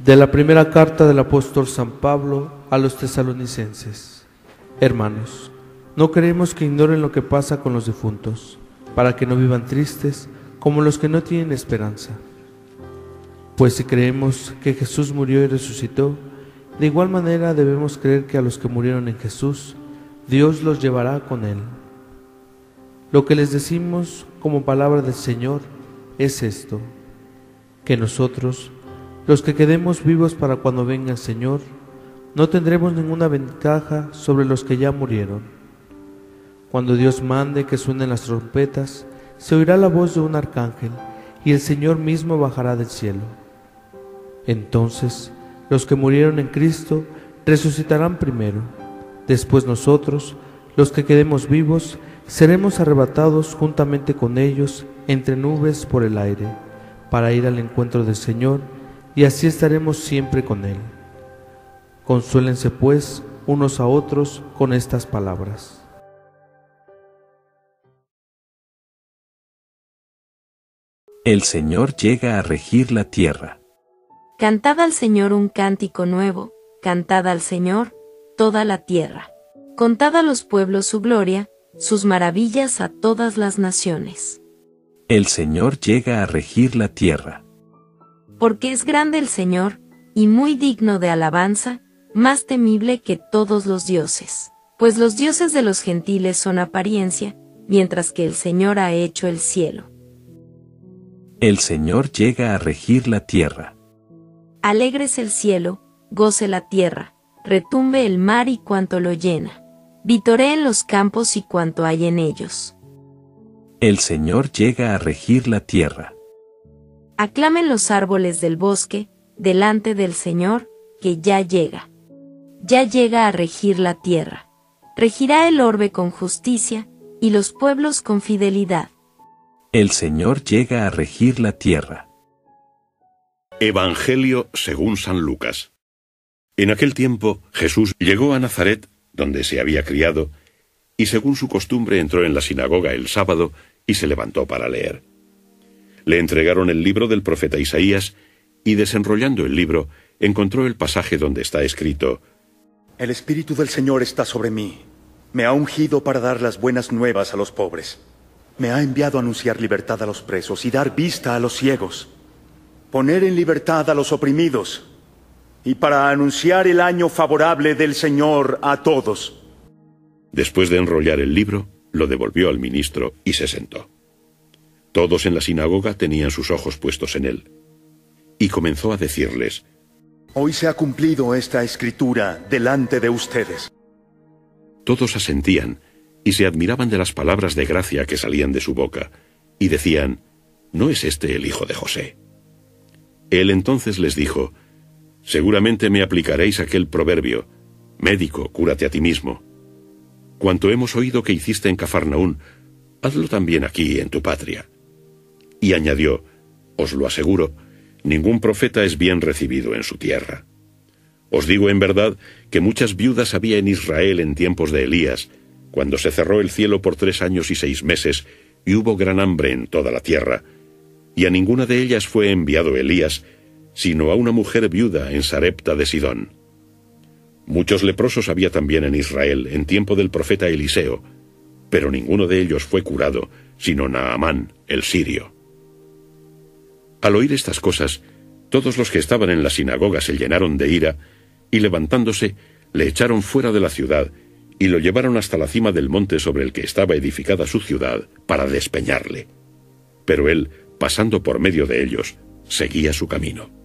De la primera carta del apóstol San Pablo a los tesalonicenses. Hermanos, no queremos que ignoren lo que pasa con los difuntos, para que no vivan tristes como los que no tienen esperanza. Pues si creemos que Jesús murió y resucitó, de igual manera debemos creer que a los que murieron en Jesús, Dios los llevará con Él. Lo que les decimos como palabra del Señor es esto, que nosotros, los que quedemos vivos para cuando venga el Señor, no tendremos ninguna ventaja sobre los que ya murieron. Cuando Dios mande que suenen las trompetas, se oirá la voz de un arcángel, y el Señor mismo bajará del cielo. Entonces, los que murieron en Cristo resucitarán primero. Después nosotros, los que quedemos vivos, seremos arrebatados juntamente con ellos entre nubes por el aire, para ir al encuentro del Señor, y así estaremos siempre con Él. Consuélense pues unos a otros con estas palabras. El Señor llega a regir la tierra. Cantad al Señor un cántico nuevo, cantad al Señor, toda la tierra. Contad a los pueblos su gloria, sus maravillas a todas las naciones. El Señor llega a regir la tierra. Porque es grande el Señor, y muy digno de alabanza, más temible que todos los dioses. Pues los dioses de los gentiles son apariencia, mientras que el Señor ha hecho el cielo. El Señor llega a regir la tierra. Alégrese el cielo, goce la tierra, retumbe el mar y cuanto lo llena. Vitoreen los campos y cuanto hay en ellos. El Señor llega a regir la tierra. Aclamen los árboles del bosque, delante del Señor, que ya llega. Ya llega a regir la tierra. Regirá el orbe con justicia, y los pueblos con fidelidad. El Señor llega a regir la tierra. Evangelio según San Lucas. En aquel tiempo Jesús llegó a Nazaret, donde se había criado, y según su costumbre entró en la sinagoga el sábado y se levantó para leer. Le entregaron el libro del profeta Isaías, y desenrollando el libro, encontró el pasaje donde está escrito: El Espíritu del Señor está sobre mí. Me ha ungido para dar las buenas nuevas a los pobres. Me ha enviado a anunciar libertad a los presos y dar vista a los ciegos, poner en libertad a los oprimidos, y para anunciar el año favorable del Señor a todos. Después de enrollar el libro, lo devolvió al ministro y se sentó. Todos en la sinagoga tenían sus ojos puestos en él. Y comenzó a decirles: Hoy se ha cumplido esta escritura delante de ustedes. Todos asentían y se admiraban de las palabras de gracia que salían de su boca, y decían: ¿No es este el hijo de José? Él entonces les dijo: Seguramente me aplicaréis aquel proverbio: Médico, cúrate a ti mismo. Cuanto hemos oído que hiciste en Cafarnaún, hazlo también aquí en tu patria. Y añadió: Os lo aseguro, ningún profeta es bien recibido en su tierra. Os digo en verdad que muchas viudas había en Israel en tiempos de Elías, cuando se cerró el cielo por 3 años y 6 meses, y hubo gran hambre en toda la tierra, y a ninguna de ellas fue enviado Elías, sino a una mujer viuda en Sarepta de Sidón. Muchos leprosos había también en Israel en tiempo del profeta Eliseo, pero ninguno de ellos fue curado, sino Naamán, el sirio. Al oír estas cosas, todos los que estaban en la sinagoga se llenaron de ira, y levantándose, le echaron fuera de la ciudad, y lo llevaron hasta la cima del monte sobre el que estaba edificada su ciudad, para despeñarle. Pero él, pasando por medio de ellos, seguía su camino.